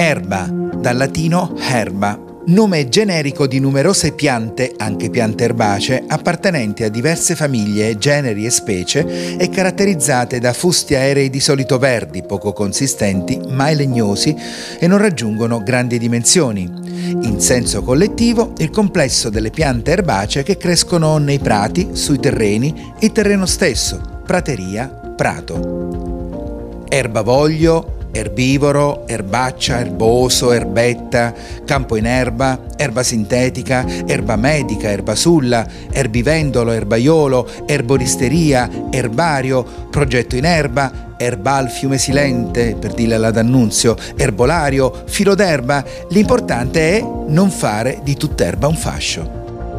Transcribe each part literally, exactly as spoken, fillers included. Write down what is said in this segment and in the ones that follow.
Erba, dal latino herba, nome generico di numerose piante, anche piante erbacee, appartenenti a diverse famiglie, generi e specie e caratterizzate da fusti aerei di solito verdi, poco consistenti, mai legnosi e non raggiungono grandi dimensioni. In senso collettivo, il complesso delle piante erbacee che crescono nei prati, sui terreni, il terreno stesso, prateria, prato. Erbavoglio, erbivoro, erbaccia, erboso, erbetta, campo in erba, erba sintetica, erba medica, erbasulla, erbivendolo, erbaiolo, erboristeria, erbario, progetto in erba, erbal fiume silente, per dirla alla D'Annunzio, erbolario, filo d'erba. L'importante è non fare di tutt'erba un fascio.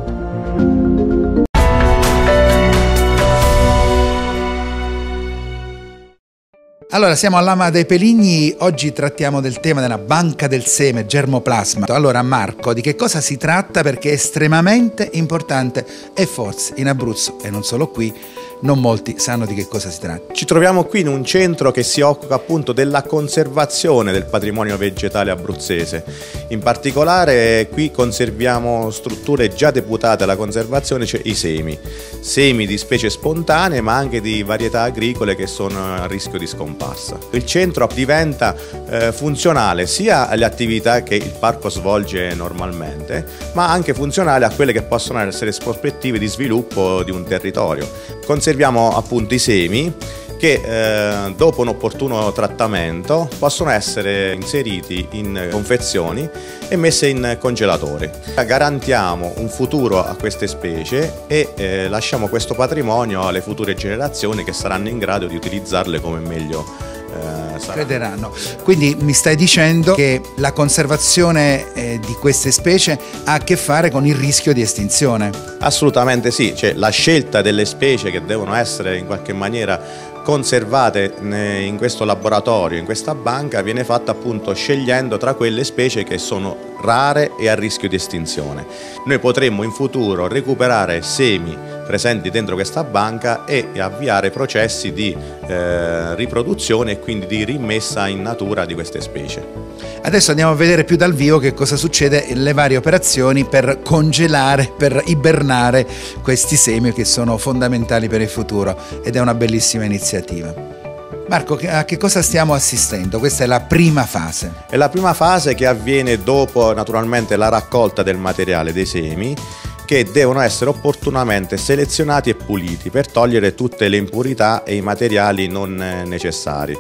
Allora, siamo all'Ama dei Peligni, oggi trattiamo del tema della banca del seme, germoplasma. Allora Marco, di che cosa si tratta? Perché è estremamente importante e forse in Abruzzo, e non solo qui, non molti sanno di che cosa si tratta. Ci troviamo qui in un centro che si occupa appunto della conservazione del patrimonio vegetale abruzzese. In particolare qui conserviamo strutture già deputate alla conservazione, cioè i semi. Semi di specie spontanee ma anche di varietà agricole che sono a rischio di scomparsa. Il centro diventa eh, funzionale sia alle attività che il parco svolge normalmente, ma anche funzionale a quelle che possono essere prospettive di sviluppo di un territorio. Conserviamo appunto i semi che eh, dopo un opportuno trattamento possono essere inseriti in confezioni e messe in congelatore. Garantiamo un futuro a queste specie e eh, lasciamo questo patrimonio alle future generazioni che saranno in grado di utilizzarle come meglio eh, sarà. Crederanno. Quindi mi stai dicendo che la conservazione eh, di queste specie ha a che fare con il rischio di estinzione? Assolutamente sì, cioè la scelta delle specie che devono essere in qualche maniera conservate in questo laboratorio, in questa banca, viene fatta appunto scegliendo tra quelle specie che sono rare e a rischio di estinzione. Noi potremmo in futuro recuperare semi presenti dentro questa banca e avviare processi di eh, riproduzione e quindi di rimessa in natura di queste specie. Adesso andiamo a vedere più dal vivo che cosa succede, le varie operazioni per congelare, per ibernare questi semi che sono fondamentali per il futuro, ed è una bellissima iniziativa. Marco, a che cosa stiamo assistendo? Questa è la prima fase. È la prima fase che avviene dopo naturalmente la raccolta del materiale dei semi, che devono essere opportunamente selezionati e puliti per togliere tutte le impurità e i materiali non necessari.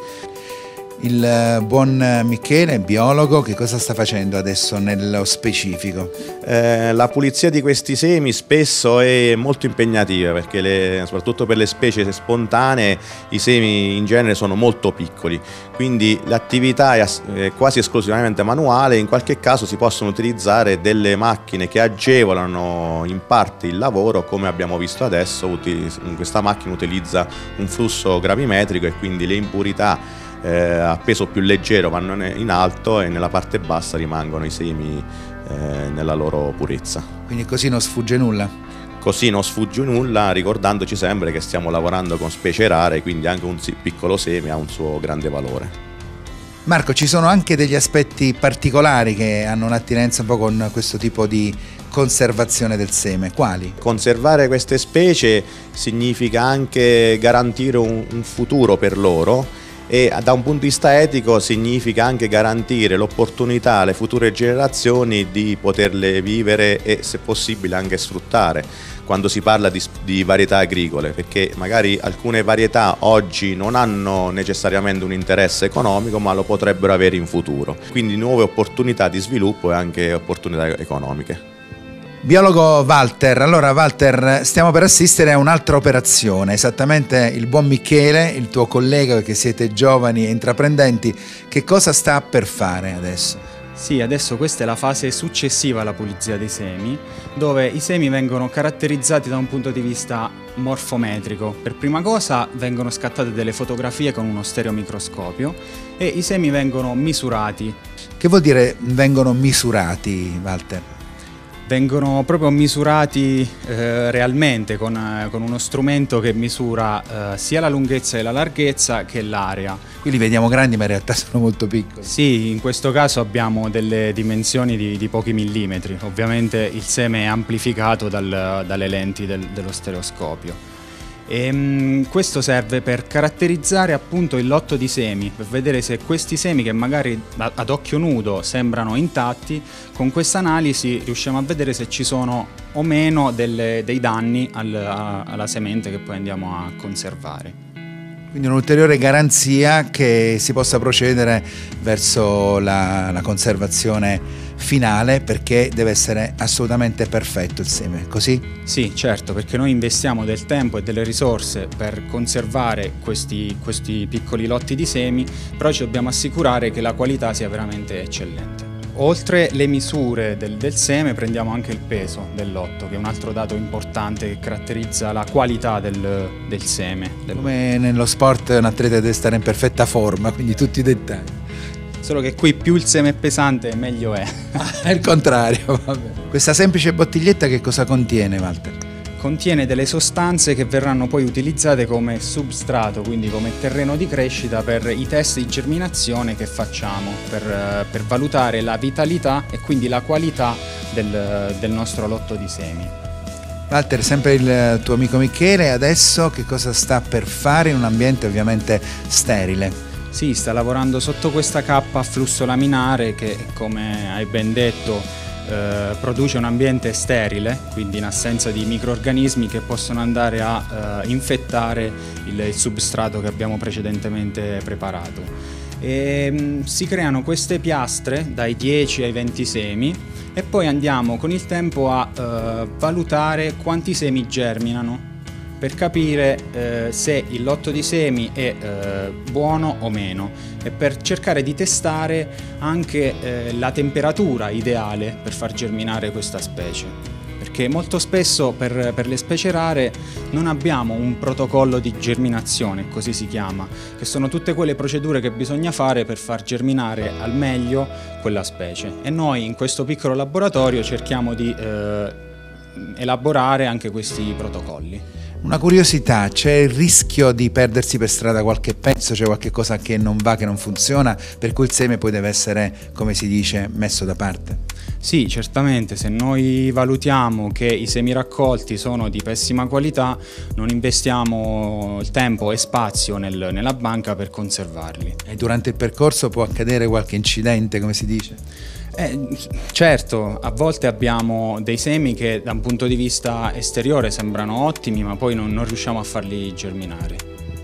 Il buon Michele, biologo, che cosa sta facendo adesso nello specifico? Eh, la pulizia di questi semi spesso è molto impegnativa perché le, soprattutto per le specie spontanee i semi in genere sono molto piccoli, quindi l'attività è, è quasi esclusivamente manuale. In qualche caso si possono utilizzare delle macchine che agevolano in parte il lavoro, come abbiamo visto adesso. Questa macchina utilizza un flusso gravimetrico e quindi le impurità Eh, a peso più leggero vanno in alto e nella parte bassa rimangono i semi eh, nella loro purezza. Quindi così non sfugge nulla? Così non sfugge nulla, ricordandoci sempre che stiamo lavorando con specie rare, quindi anche un piccolo seme ha un suo grande valore. Marco, ci sono anche degli aspetti particolari che hanno un'attinenza un po' con questo tipo di conservazione del seme. Quali? Conservare queste specie significa anche garantire un, un futuro per loro, e da un punto di vista etico significa anche garantire l'opportunità alle future generazioni di poterle vivere e, se possibile, anche sfruttare quando si parla di, di varietà agricole, perché magari alcune varietà oggi non hanno necessariamente un interesse economico ma lo potrebbero avere in futuro, quindi nuove opportunità di sviluppo e anche opportunità economiche. Biologo Walter, allora Walter, stiamo per assistere a un'altra operazione, esattamente il buon Michele, il tuo collega, perché siete giovani e intraprendenti, che cosa sta per fare adesso? Sì, adesso questa è la fase successiva alla pulizia dei semi, dove i semi vengono caratterizzati da un punto di vista morfometrico. Per prima cosa vengono scattate delle fotografie con uno stereomicroscopio e i semi vengono misurati. Che vuol dire vengono misurati, Walter? vengono proprio misurati eh, realmente con, eh, con uno strumento che misura eh, sia la lunghezza e la larghezza che l'area. Qui li vediamo grandi ma in realtà sono molto piccoli. Sì, in questo caso abbiamo delle dimensioni di, di pochi millimetri. Ovviamente il seme è amplificato dal, dalle lenti del, dello stereoscopio. E, mh, questo serve per caratterizzare appunto il lotto di semi, per vedere se questi semi, che magari ad occhio nudo sembrano intatti, con questa analisi riusciamo a vedere se ci sono o meno delle, dei danni al, a, alla semente che poi andiamo a conservare. Quindi un'ulteriore garanzia che si possa procedere verso la, la conservazione finale, perché deve essere assolutamente perfetto il seme, così? Sì, certo, perché noi investiamo del tempo e delle risorse per conservare questi, questi piccoli lotti di semi, però ci dobbiamo assicurare che la qualità sia veramente eccellente. Oltre le misure del, del seme prendiamo anche il peso del lotto, che è un altro dato importante che caratterizza la qualità del, del seme. Come nello sport un atleta deve stare in perfetta forma, quindi tutti i dettagli. Solo che qui più il seme è pesante meglio è. È il contrario, vabbè. Questa semplice bottiglietta che cosa contiene, Walter? Contiene delle sostanze che verranno poi utilizzate come substrato, quindi come terreno di crescita per i test di germinazione che facciamo, per, per valutare la vitalità e quindi la qualità del, del nostro lotto di semi. Walter, sempre il tuo amico Michele, adesso che cosa sta per fare in un ambiente ovviamente sterile? Sì, sta lavorando sotto questa cappa a flusso laminare che, come hai ben detto, eh, produce un ambiente sterile, quindi in assenza di microrganismi che possono andare a eh, infettare il, il substrato che abbiamo precedentemente preparato. E, mh, si creano queste piastre dai dieci ai venti semi e poi andiamo con il tempo a eh, valutare quanti semi germinano, per capire eh, se il lotto di semi è eh, buono o meno, e per cercare di testare anche eh, la temperatura ideale per far germinare questa specie, perché molto spesso per, per le specie rare non abbiamo un protocollo di germinazione, così si chiama, che sono tutte quelle procedure che bisogna fare per far germinare al meglio quella specie, e noi in questo piccolo laboratorio cerchiamo di eh, elaborare anche questi protocolli. Una curiosità, c'è il rischio di perdersi per strada qualche pezzo, c'è qualche cosa che non va, che non funziona, per cui il seme poi deve essere, come si dice, messo da parte? Sì, certamente, se noi valutiamo che i semi raccolti sono di pessima qualità, non investiamo il tempo e spazio nel, nella banca per conservarli. E durante il percorso può accadere qualche incidente, come si dice? Eh, certo, a volte abbiamo dei semi che da un punto di vista esteriore sembrano ottimi, ma poi non, non riusciamo a farli germinare.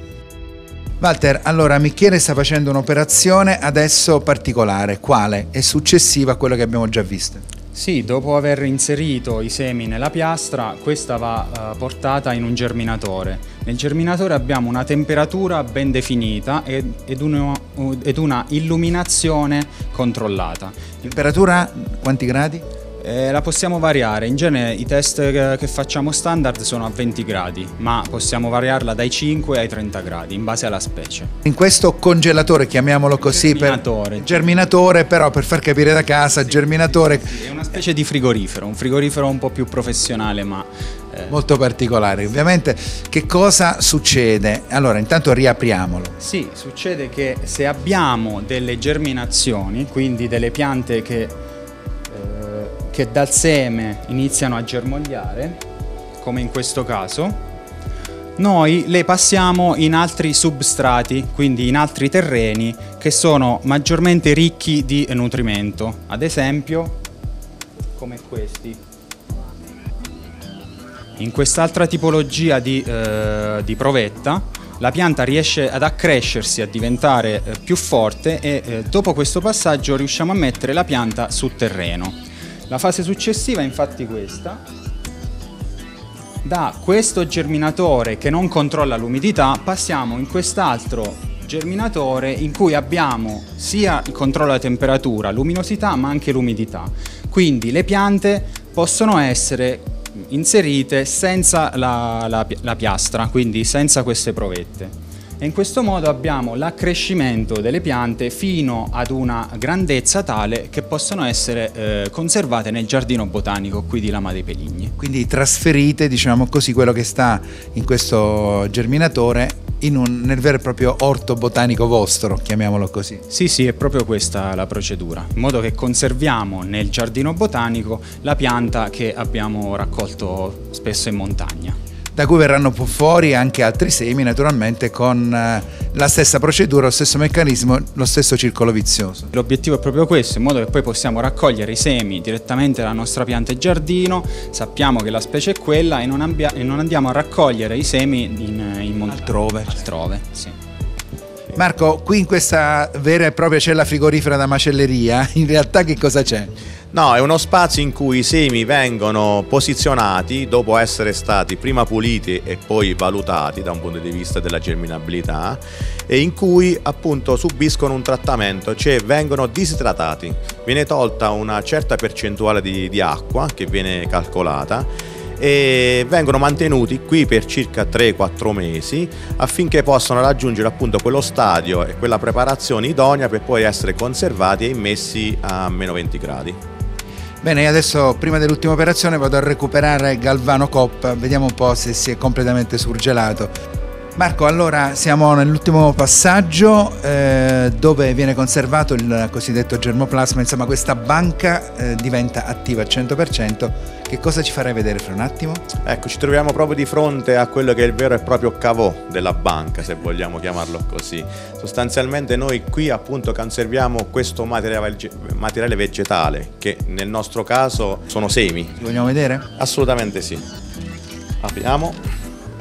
Walter, allora Michele sta facendo un'operazione adesso particolare, quale? È successiva a quello che abbiamo già visto? Sì, dopo aver inserito i semi nella piastra, questa va uh, portata in un germinatore. Nel germinatore abbiamo una temperatura ben definita ed, ed, uno, ed una illuminazione controllata. Temperatura quanti gradi? Eh, la possiamo variare, in genere i test che, che facciamo standard sono a venti gradi, ma possiamo variarla dai cinque ai trenta gradi in base alla specie. In questo congelatore, chiamiamolo così, germinatore, per germinatore, però per far capire da casa, sì, germinatore sì, è una specie di frigorifero, un frigorifero un po' più professionale, ma eh. molto particolare. Ovviamente che cosa succede? Allora, intanto riapriamolo. Sì, succede che se abbiamo delle germinazioni, quindi delle piante che che dal seme iniziano a germogliare, come in questo caso, noi le passiamo in altri substrati, quindi in altri terreni che sono maggiormente ricchi di nutrimento, ad esempio come questi. In quest'altra tipologia di, eh, di provetta la pianta riesce ad accrescersi, a diventare eh, più forte e eh, dopo questo passaggio riusciamo a mettere la pianta sul terreno. La fase successiva è infatti questa. Da questo germinatore che non controlla l'umidità passiamo in quest'altro germinatore in cui abbiamo sia il controllo della temperatura, luminosità, ma anche l'umidità. Quindi le piante possono essere inserite senza la, la, la piastra, quindi senza queste provette. e in questo modo abbiamo l'accrescimento delle piante fino ad una grandezza tale che possono essere eh, conservate nel giardino botanico qui di Lama dei Peligni. Quindi trasferite, diciamo così, quello che sta in questo germinatore in un, nel vero e proprio orto botanico vostro, chiamiamolo così. Sì, sì, è proprio questa la procedura, in modo che conserviamo nel giardino botanico la pianta che abbiamo raccolto spesso in montagna. Da cui verranno fuori anche altri semi, naturalmente, con la stessa procedura, lo stesso meccanismo, lo stesso circolo vizioso. L'obiettivo è proprio questo, in modo che poi possiamo raccogliere i semi direttamente dalla nostra pianta in giardino, sappiamo che la specie è quella e non, abbia, e non andiamo a raccogliere i semi in, in montagna. Altrove. Altrove, sì. Marco, qui in questa vera e propria cella frigorifera da macelleria, in realtà che cosa c'è? No, è uno spazio in cui i semi vengono posizionati dopo essere stati prima puliti e poi valutati da un punto di vista della germinabilità, e in cui appunto subiscono un trattamento, cioè vengono disidratati. Viene tolta una certa percentuale di, di acqua che viene calcolata e vengono mantenuti qui per circa tre quattro mesi affinché possano raggiungere appunto quello stadio e quella preparazione idonea per poi essere conservati e immessi a meno venti gradi. Bene, adesso prima dell'ultima operazione vado a recuperare Galvano Coppa, vediamo un po' se si è completamente surgelato. Marco, allora siamo nell'ultimo passaggio eh, dove viene conservato il cosiddetto germoplasma, insomma questa banca eh, diventa attiva al cento per cento. Che cosa ci farai vedere fra un attimo? Ecco, ci troviamo proprio di fronte a quello che è il vero e proprio cavò della banca, se vogliamo chiamarlo così. Sostanzialmente noi qui appunto conserviamo questo materiale, materiale vegetale, che nel nostro caso sono semi. Li vogliamo vedere? Assolutamente sì. Apriamo.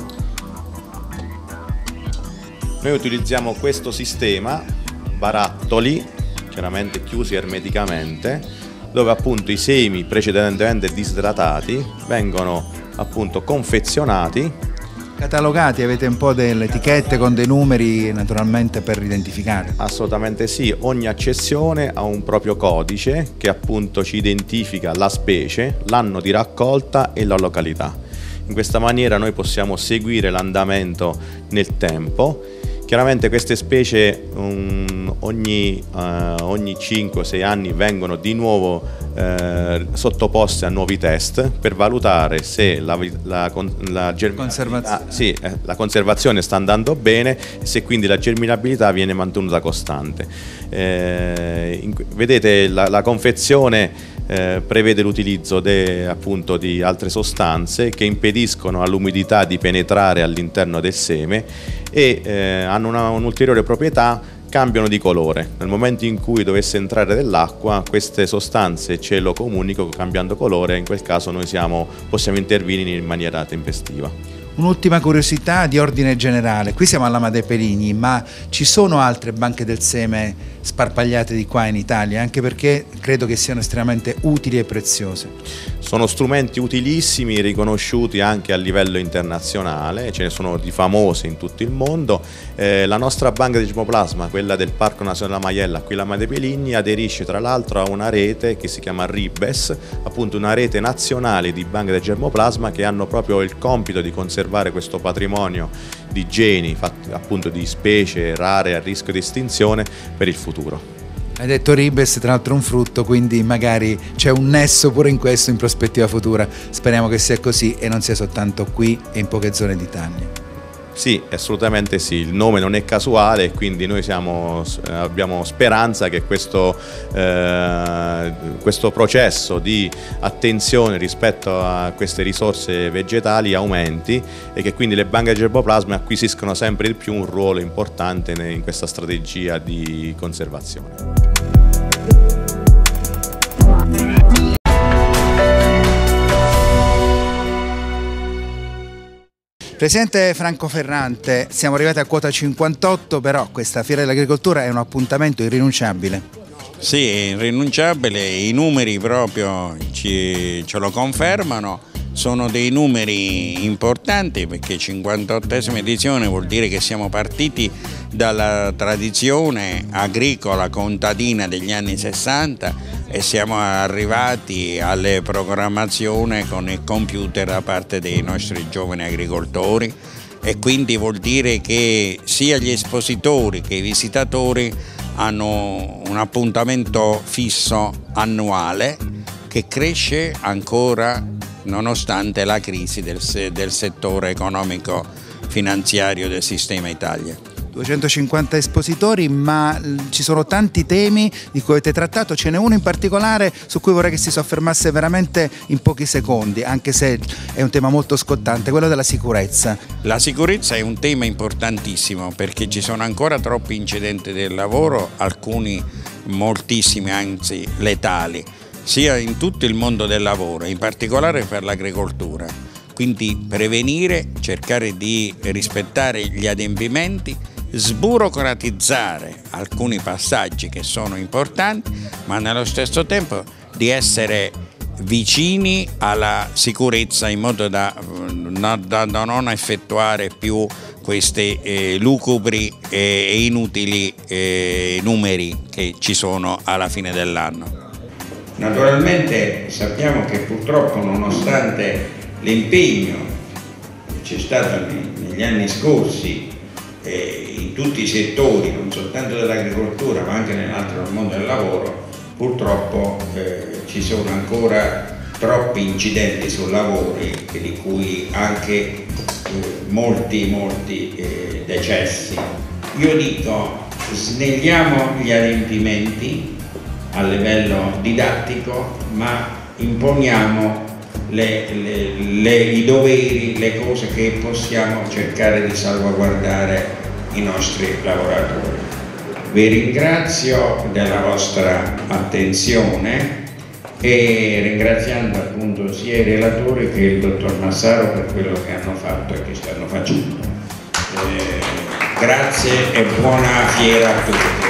Noi utilizziamo questo sistema, barattoli, chiaramente chiusi ermeticamente, dove appunto i semi precedentemente disidratati vengono appunto confezionati. Catalogati, avete un po' delle etichette con dei numeri naturalmente per identificare? Assolutamente sì, ogni accessione ha un proprio codice che appunto ci identifica la specie, l'anno di raccolta e la località. In questa maniera noi possiamo seguire l'andamento nel tempo. Chiaramente queste specie um, ogni, uh, ogni cinque o sei anni vengono di nuovo uh, sottoposte a nuovi test per valutare se la, la, la, Conservazione. sì, eh, la conservazione sta andando bene e se quindi la germinabilità viene mantenuta costante. Eh, in, vedete la, la confezione Eh, prevede l'utilizzo appunto di altre sostanze che impediscono all'umidità di penetrare all'interno del seme e eh, hanno un'ulteriore proprietà: cambiano di colore. Nel momento in cui dovesse entrare dell'acqua, queste sostanze ce lo comunicano cambiando colore, e in quel caso noi siamo, possiamo intervenire in maniera tempestiva. Un'ultima curiosità di ordine generale, qui siamo a Lama dei Peligni, ma ci sono altre banche del seme sparpagliate di qua in Italia, anche perché credo che siano estremamente utili e preziose. Sono strumenti utilissimi, riconosciuti anche a livello internazionale, ce ne sono di famose in tutto il mondo. Eh, la nostra banca di germoplasma, quella del Parco Nazionale Maiella qui a Lama dei Peligni, aderisce tra l'altro a una rete che si chiama RIBES, appunto una rete nazionale di banche del germoplasma che hanno proprio il compito di conservare questo patrimonio di geni, fatti appunto di specie rare a rischio di estinzione per il futuro. Hai detto Ribes, tra l'altro un frutto, quindi magari c'è un nesso pure in questo in prospettiva futura. Speriamo che sia così e non sia soltanto qui e in poche zone d'Italia. Sì, assolutamente sì, il nome non è casuale e quindi noi siamo, abbiamo speranza che questo, eh, questo processo di attenzione rispetto a queste risorse vegetali aumenti e che quindi le banche di germoplasma acquisiscono sempre di più un ruolo importante in questa strategia di conservazione. Presidente Franco Ferrante, siamo arrivati a quota cinquantotto, però questa Fiera dell'Agricoltura è un appuntamento irrinunciabile. Sì, è irrinunciabile, i numeri proprio ci, ce lo confermano, sono dei numeri importanti perché cinquantottesima edizione vuol dire che siamo partiti dalla tradizione agricola contadina degli anni sessanta e siamo arrivati alle programmazioni con il computer da parte dei nostri giovani agricoltori e quindi vuol dire che sia gli espositori che i visitatori hanno un appuntamento fisso annuale che cresce ancora nonostante la crisi del, del settore economico finanziario del sistema Italia. duecentocinquanta espositori, ma ci sono tanti temi di cui avete trattato, ce n'è uno in particolare su cui vorrei che si soffermasse veramente in pochi secondi, anche se è un tema molto scottante, quello della sicurezza. La sicurezza è un tema importantissimo perché ci sono ancora troppi incidenti del lavoro, alcuni moltissimi, anzi letali, sia in tutto il mondo del lavoro, in particolare per l'agricoltura. Quindi prevenire, cercare di rispettare gli adempimenti, sburocratizzare alcuni passaggi che sono importanti, ma nello stesso tempo di essere vicini alla sicurezza in modo da, da, da non effettuare più questi eh, lucubri e inutili eh, numeri che ci sono alla fine dell'anno. Naturalmente sappiamo che purtroppo, nonostante l'impegno che c'è stato negli anni scorsi eh, in tutti i settori, non soltanto dell'agricoltura ma anche nell'altro mondo del lavoro, purtroppo eh, ci sono ancora troppi incidenti sul lavoro, di cui anche eh, molti, molti eh, decessi. Io dico, snelliamo gli adempimenti a livello didattico, ma imponiamo Le, le, le, i doveri, le cose che possiamo cercare di salvaguardare i nostri lavoratori. Vi ringrazio della vostra attenzione e ringraziando appunto sia i relatori che il dottor Massaro per quello che hanno fatto e che stanno facendo. Eh, grazie e buona fiera a tutti.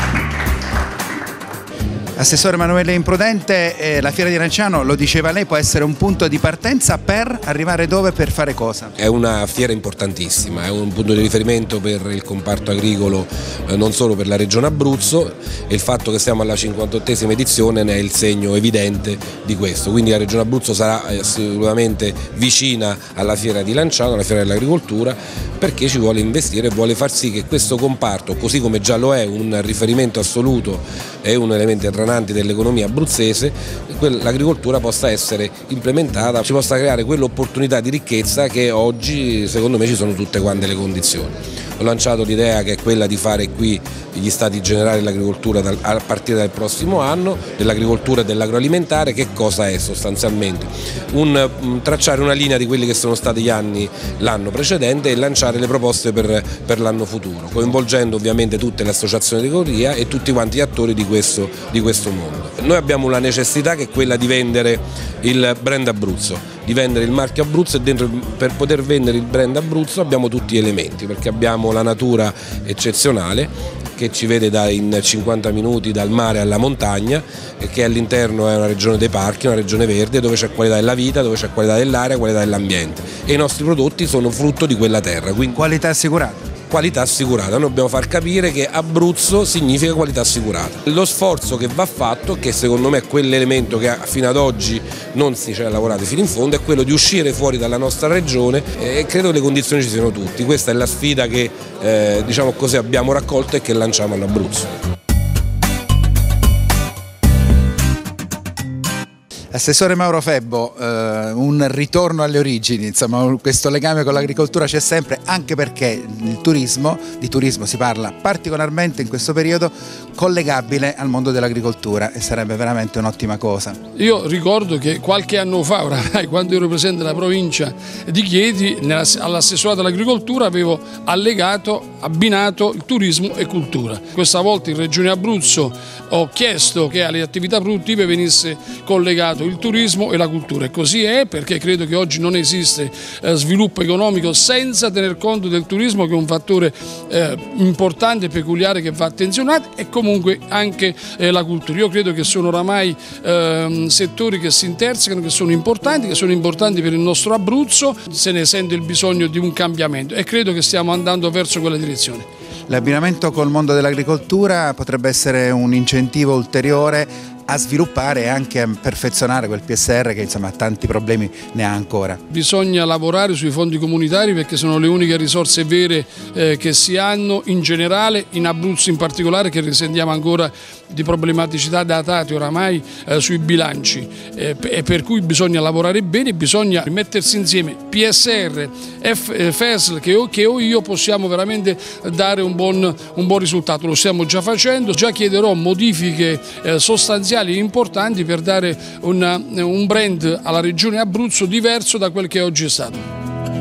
Assessore Emanuele Imprudente, eh, la Fiera di Lanciano, lo diceva lei, può essere un punto di partenza per arrivare dove, per fare cosa? È una fiera importantissima, è un punto di riferimento per il comparto agricolo, eh, non solo per la regione Abruzzo, e il fatto che siamo alla cinquantottesima edizione ne è il segno evidente di questo, quindi la regione Abruzzo sarà assolutamente vicina alla Fiera di Lanciano, alla Fiera dell'Agricoltura, perché ci vuole investire e vuole far sì che questo comparto, così come già lo è un riferimento assoluto e un elemento dell'economia abruzzese, l'agricoltura possa essere implementata, ci possa creare quell'opportunità di ricchezza che oggi secondo me ci sono tutte quante le condizioni. Ho lanciato l'idea che è quella di fare qui gli stati generali dell'agricoltura a partire dal prossimo anno, dell'agricoltura e dell'agroalimentare. Che cosa è sostanzialmente? Un, um, tracciare una linea di quelli che sono stati gli anni l'anno precedente e lanciare le proposte per, per l'anno futuro, coinvolgendo ovviamente tutte le associazioni di categoria e tutti quanti gli attori di questo, di questo mondo. Noi abbiamo una necessità che è quella di vendere il brand Abruzzo, di vendere il marchio Abruzzo, e dentro, per poter vendere il brand Abruzzo abbiamo tutti gli elementi, perché abbiamo la natura eccezionale che ci vede da in cinquanta minuti dal mare alla montagna, e che all'interno è una regione dei parchi, una regione verde dove c'è qualità della vita, dove c'è qualità dell'aria, qualità dell'ambiente, e i nostri prodotti sono frutto di quella terra. Quindi qualità assicurata? Qualità assicurata, noi dobbiamo far capire che Abruzzo significa qualità assicurata. Lo sforzo che va fatto, che secondo me è quell'elemento che fino ad oggi non si c'è lavorato fino in fondo, è quello di uscire fuori dalla nostra regione, e credo che le condizioni ci siano tutti. Questa è la sfida che eh, diciamo così, abbiamo raccolto e che lanciamo all'Abruzzo. Assessore Mauro Febbo, eh, un ritorno alle origini, insomma questo legame con l'agricoltura c'è sempre, anche perché il turismo, di turismo si parla particolarmente in questo periodo, collegabile al mondo dell'agricoltura, e sarebbe veramente un'ottima cosa. Io ricordo che qualche anno fa, oramai, quando ero presidente della provincia di Chieti, all'assessorato all'agricoltura avevo allegato, abbinato il turismo e cultura. Questa volta in Regione Abruzzo ho chiesto che alle attività produttive venisse collegato il turismo e la cultura, e così è, perché credo che oggi non esiste eh, sviluppo economico senza tener conto del turismo, che è un fattore eh, importante e peculiare che va attenzionato, e comunque anche eh, la cultura. Io credo che sono oramai eh, settori che si intersecano, che sono importanti, che sono importanti per il nostro Abruzzo, se ne sente il bisogno di un cambiamento, e credo che stiamo andando verso quella direzione. L'abbinamento col mondo dell'agricoltura potrebbe essere un incentivo ulteriore a sviluppare e anche a perfezionare quel P S R che insomma tanti problemi ne ha ancora. Bisogna lavorare sui fondi comunitari perché sono le uniche risorse vere eh, che si hanno in generale, in Abruzzo in particolare, che risentiamo ancora di problematicità datate oramai eh, sui bilanci eh, e per cui bisogna lavorare bene, bisogna mettersi insieme P S R, F, F E S L che, che io possiamo veramente dare un buon, un buon risultato, lo stiamo già facendo, già chiederò modifiche eh, sostanziali e importanti per dare una, un brand alla regione Abruzzo diverso da quel che oggi è stato.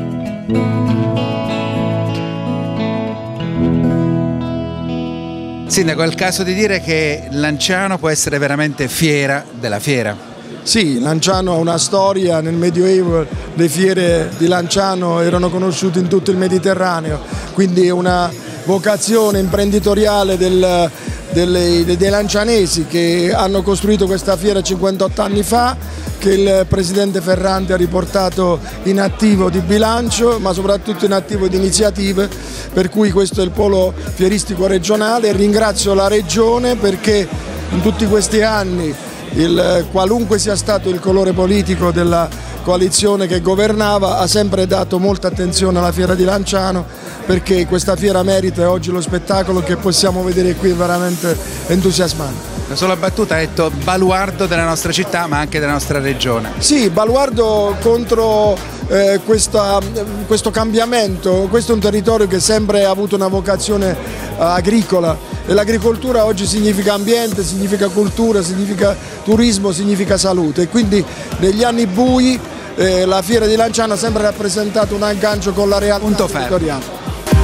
Sindaco, è il caso di dire che Lanciano può essere veramente fiera della fiera. Sì, Lanciano ha una storia, nel Medioevo le fiere di Lanciano erano conosciute in tutto il Mediterraneo, quindi è una vocazione imprenditoriale del, delle, dei lancianesi che hanno costruito questa fiera cinquantotto anni fa, che il presidente Ferranti ha riportato in attivo di bilancio, ma soprattutto in attivo di iniziative, per cui questo è il polo fieristico regionale. Ringrazio la regione perché in tutti questi anni, il, qualunque sia stato il colore politico della coalizione che governava, ha sempre dato molta attenzione alla fiera di Lanciano, perché questa fiera merita e oggi lo spettacolo che possiamo vedere qui è veramente entusiasmante. Una sola battuta, ha detto baluardo della nostra città ma anche della nostra regione. Sì, baluardo contro eh, questa, questo cambiamento. Questo è un territorio che sempre ha avuto una vocazione eh, agricola e l'agricoltura oggi significa ambiente, significa cultura, significa turismo, significa salute, e quindi negli anni bui eh, la fiera di Lanciano ha sempre rappresentato un aggancio con la realtà territoriale.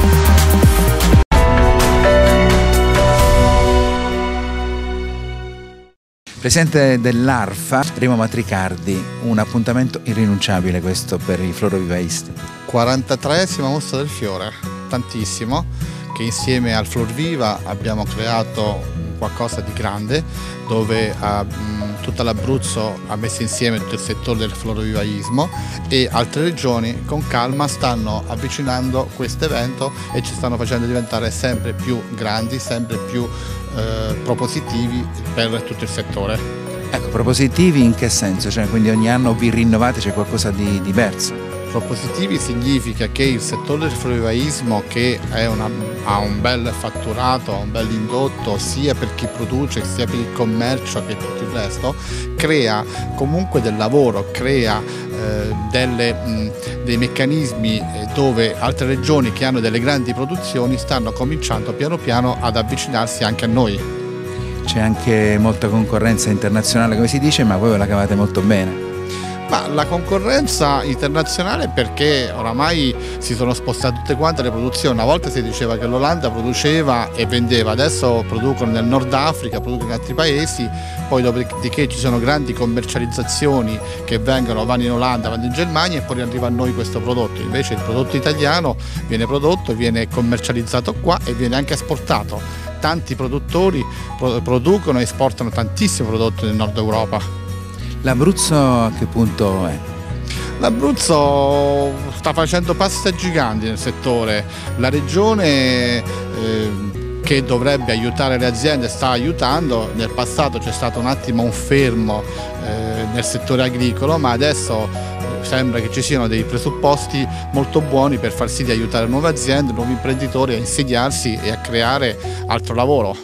Presidente dell'Arfa, Remo Matricardi, un appuntamento irrinunciabile questo per i florovivaisti. quarantatreesima Mostra del Fiore, tantissimo, che insieme al Florviva abbiamo creato qualcosa di grande, dove uh, tutta l'Abruzzo ha messo insieme tutto il settore del florovivaismo e altre regioni con calma stanno avvicinando questo evento e ci stanno facendo diventare sempre più grandi, sempre più eh, propositivi per tutto il settore. Ecco, propositivi in che senso? Cioè, quindi ogni anno vi rinnovate, c'è qualcosa di diverso? Propositivi significa che il settore del florovivaismo, che è una, ha un bel fatturato, ha un bel indotto sia per chi produce sia per il commercio che tutto il resto, crea comunque del lavoro, crea eh, delle, mh, dei meccanismi dove altre regioni che hanno delle grandi produzioni stanno cominciando piano piano ad avvicinarsi anche a noi. C'è anche molta concorrenza internazionale, come si dice, ma voi ve la cavate molto bene. Ma la concorrenza internazionale perché oramai si sono spostate tutte quante le produzioni. Una volta si diceva che l'Olanda produceva e vendeva, adesso producono nel Nord Africa, producono in altri paesi, poi dopodiché ci sono grandi commercializzazioni che vengono, vanno in Olanda, vanno in Germania e poi arriva a noi questo prodotto. Invece il prodotto italiano viene prodotto, viene commercializzato qua e viene anche esportato. Tanti produttori producono e esportano tantissimo prodotto nel Nord Europa. L'Abruzzo a che punto è? L'Abruzzo sta facendo passi giganti nel settore, la regione eh, che dovrebbe aiutare le aziende sta aiutando, nel passato c'è stato un attimo un fermo eh, nel settore agricolo, ma adesso eh, sembra che ci siano dei presupposti molto buoni per far sì di aiutare nuove aziende, nuovi imprenditori a insediarsi e a creare altro lavoro.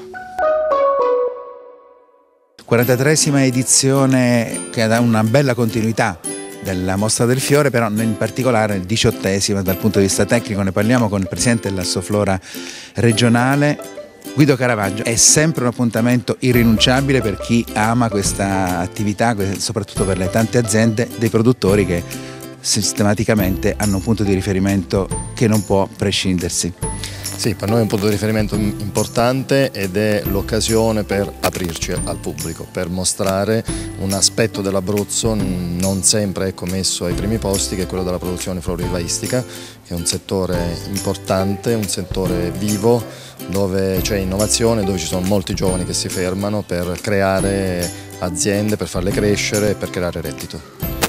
quarantatreesima edizione che dà una bella continuità della Mostra del Fiore, però in particolare diciottesima dal punto di vista tecnico. Ne parliamo con il presidente dell'Assoflora regionale, Guido Caravaggio. È sempre un appuntamento irrinunciabile per chi ama questa attività, soprattutto per le tante aziende dei produttori che sistematicamente hanno un punto di riferimento che non può prescindersi. Sì, per noi è un punto di riferimento importante ed è l'occasione per aprirci al pubblico, per mostrare un aspetto dell'Abruzzo non sempre ecco, messo ai primi posti, che è quello della produzione florovivaistica, che è un settore importante, un settore vivo, dove c'è innovazione, dove ci sono molti giovani che si fermano per creare aziende, per farle crescere e per creare reddito.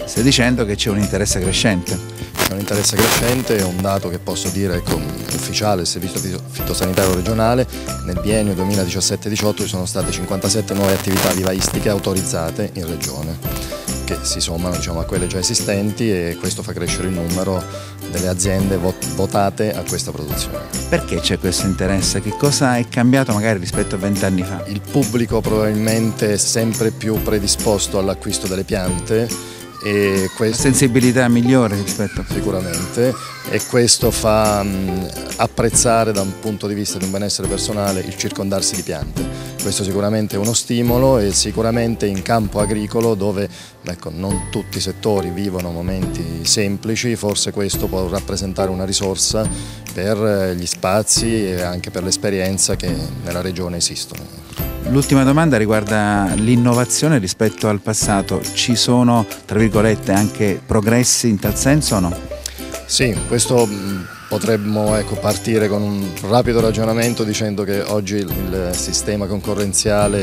Stai dicendo che c'è un interesse crescente. C'è un interesse crescente, è un dato che posso dire ecco, ufficiale del Servizio Fitosanitario Regionale. Nel biennio duemiladiciassette diciotto ci sono state cinquantasette nuove attività vivaistiche autorizzate in Regione, che si sommano diciamo, a quelle già esistenti, e questo fa crescere il numero delle aziende votate a questa produzione. Perché c'è questo interesse? Che cosa è cambiato magari rispetto a vent'anni fa? Il pubblico probabilmente è sempre più predisposto all'acquisto delle piante, e questo, sensibilità migliore rispetto sicuramente, e questo fa mh, apprezzare da un punto di vista di un benessere personale il circondarsi di piante. Questo sicuramente è uno stimolo, e sicuramente in campo agricolo, dove ecco, non tutti i settori vivono momenti semplici, forse questo può rappresentare una risorsa per gli spazi e anche per l'esperienza che nella regione esistono. L'ultima domanda riguarda l'innovazione rispetto al passato. Ci sono, tra virgolette, anche progressi in tal senso o no? Sì, questo potremmo ecco, partire con un rapido ragionamento dicendo che oggi il sistema concorrenziale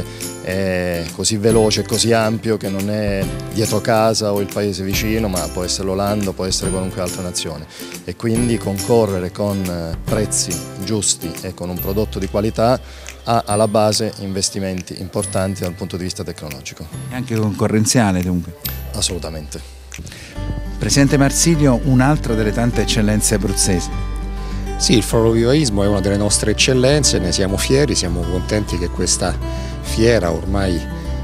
è così veloce e così ampio che non è dietro casa o il paese vicino, ma può essere l'Olanda, può essere qualunque altra nazione, e quindi concorrere con prezzi giusti e con un prodotto di qualità ha alla base investimenti importanti dal punto di vista tecnologico. E anche concorrenziale dunque? Assolutamente. Presidente Marsilio, un'altra delle tante eccellenze abruzzesi. Sì, il florovivaismo è una delle nostre eccellenze, ne siamo fieri, siamo contenti che questa fiera ormai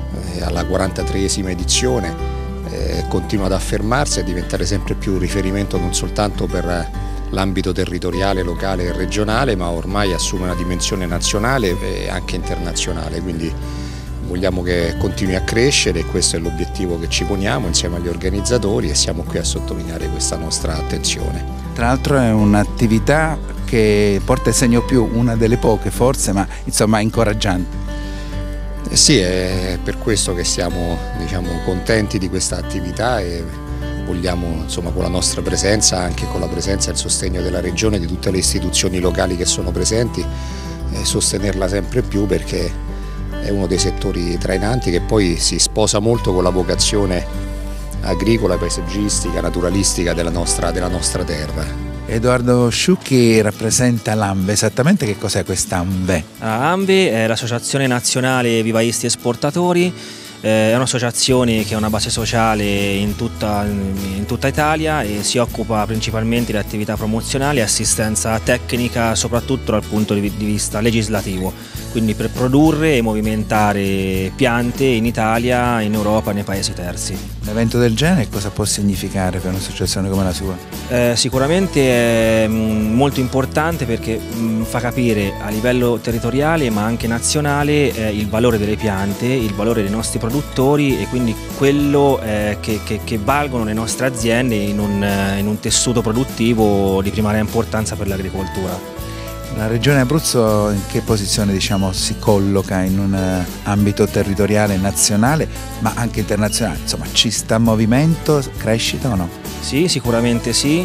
è alla quarantatreesima edizione eh, continua ad affermarsi e a diventare sempre più un riferimento non soltanto per l'ambito territoriale, locale e regionale, ma ormai assume una dimensione nazionale e anche internazionale, quindi vogliamo che continui a crescere, e questo è l'obiettivo che ci poniamo insieme agli organizzatori, e siamo qui a sottolineare questa nostra attenzione. Tra l'altro è un'attività che porta il segno più, una delle poche forse, ma insomma incoraggiante. Eh sì, è per questo che siamo diciamo, contenti di questa attività, e vogliamo insomma, con la nostra presenza, anche con la presenza e il sostegno della Regione e di tutte le istituzioni locali che sono presenti, eh, sostenerla sempre più, perché è uno dei settori trainanti che poi si sposa molto con la vocazione agricola, paesaggistica, naturalistica della nostra, della nostra terra. Edoardo Sciucchi rappresenta l'ANVE. Esattamente che cos'è questa ANVE? ANVE è l'Associazione Nazionale Vivaisti Esportatori. È un'associazione che ha una base sociale in tutta, in tutta Italia e si occupa principalmente di attività promozionali e assistenza tecnica, soprattutto dal punto di vista legislativo, quindi per produrre e movimentare piante in Italia, in Europa e nei paesi terzi. Un evento del genere cosa può significare per un'associazione come la sua? Eh, sicuramente è molto importante perché mh, fa capire a livello territoriale ma anche nazionale eh, il valore delle piante, il valore dei nostri produttori e quindi quello eh, che, che, che valgono le nostre aziende in un, in un tessuto produttivo di primaria importanza per l'agricoltura. La Regione Abruzzo in che posizione diciamo, si colloca in un ambito territoriale nazionale ma anche internazionale? Insomma, ci sta movimento, crescita o no? Sì, sicuramente sì.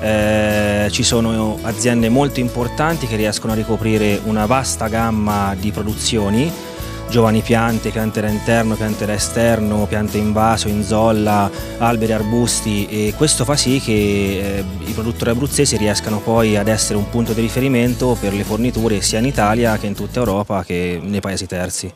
Eh, ci sono aziende molto importanti che riescono a ricoprire una vasta gamma di produzioni, giovani piante, piante da interno, piante da esterno, piante in vaso, in zolla, alberi, arbusti, e questo fa sì che eh, i produttori abruzzesi riescano poi ad essere un punto di riferimento per le forniture sia in Italia che in tutta Europa che nei paesi terzi.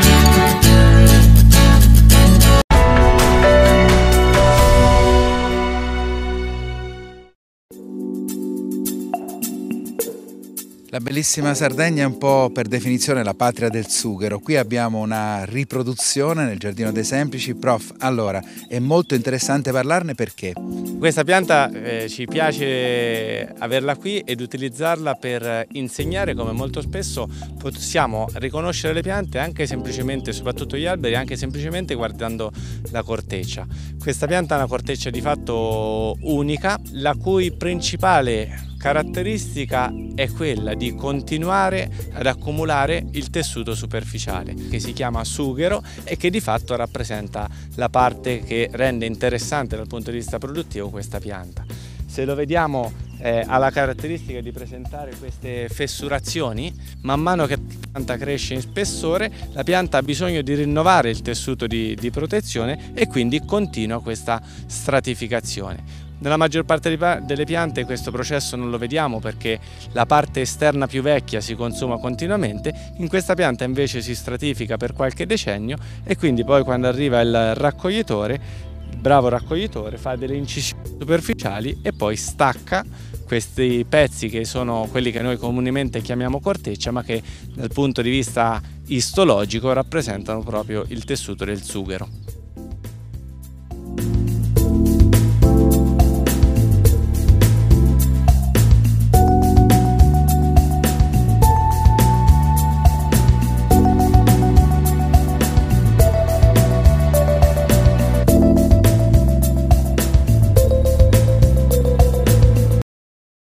La bellissima Sardegna è un po' per definizione la patria del sughero. Qui abbiamo una riproduzione nel Giardino dei Semplici. Prof, allora, è molto interessante parlarne perché? Questa pianta eh, ci piace averla qui ed utilizzarla per insegnare come molto spesso possiamo riconoscere le piante anche semplicemente, soprattutto gli alberi, anche semplicemente guardando la corteccia. Questa pianta ha una corteccia di fatto unica, la cui principale caratteristica è quella di continuare ad accumulare il tessuto superficiale che si chiama sughero e che di fatto rappresenta la parte che rende interessante dal punto di vista produttivo questa pianta. Se lo vediamo eh, ha la caratteristica di presentare queste fessurazioni. Man mano che la pianta cresce in spessore, la pianta ha bisogno di rinnovare il tessuto di, di protezione e quindi continua questa stratificazione. Nella maggior parte delle piante questo processo non lo vediamo perché la parte esterna più vecchia si consuma continuamente, in questa pianta invece si stratifica per qualche decennio e quindi poi quando arriva il raccoglitore, il bravo raccoglitore fa delle incisioni superficiali e poi stacca questi pezzi che sono quelli che noi comunemente chiamiamo corteccia, ma che dal punto di vista istologico rappresentano proprio il tessuto del sughero.